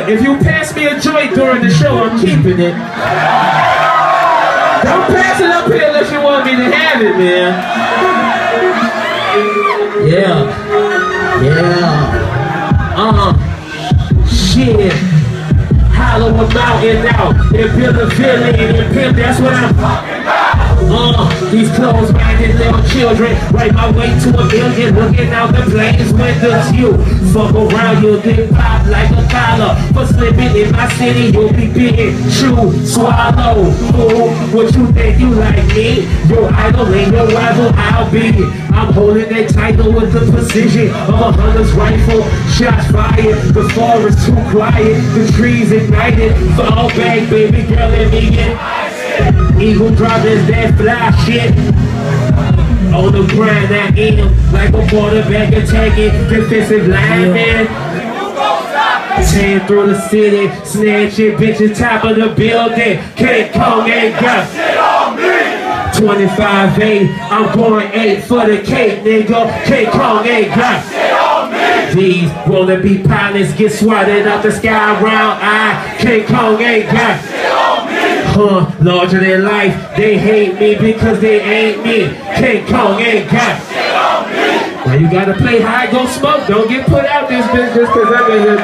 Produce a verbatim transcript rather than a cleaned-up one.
Look, if you pass me a joint during the show, I'm keeping it. Don't pass it up here unless you want me to have it, man. Yeah. Yeah. Uh-huh. Shit. Hollow a mountain out and build a village and pimp, that's what I'm talking about. Uh, these close-minded little children right my way to a million, looking out the planes windows. You fuck around, you'll get popped like a collar. For slipping in my city, you'll be bitten. True, swallow. Fool, what you think you like me? Your idol ain't your rival, I'll be. I'm holding that title with the precision of a hunter's rifle. Shots fired, the forest too quiet, the trees ignited. Fall back, baby girl, let me get Eagle drop is that fly shit. On the ground, I am like a quarterback attacking defensive lineman. Tearing through the city, snatching bitches top of the building. King Kong ain't got shit on me. twenty-five eight, I'm going eight for the cake, nigga. King Kong ain't got shit on me. These wanna-be pilots get swatted out the sky round eye. King Kong ain't got shit on me. Huh, larger than life, they hate me because they ain't me. King Kong ain't got shit on me. Now you gotta play high, go smoke, don't get put out this bitch just cause I'm in here.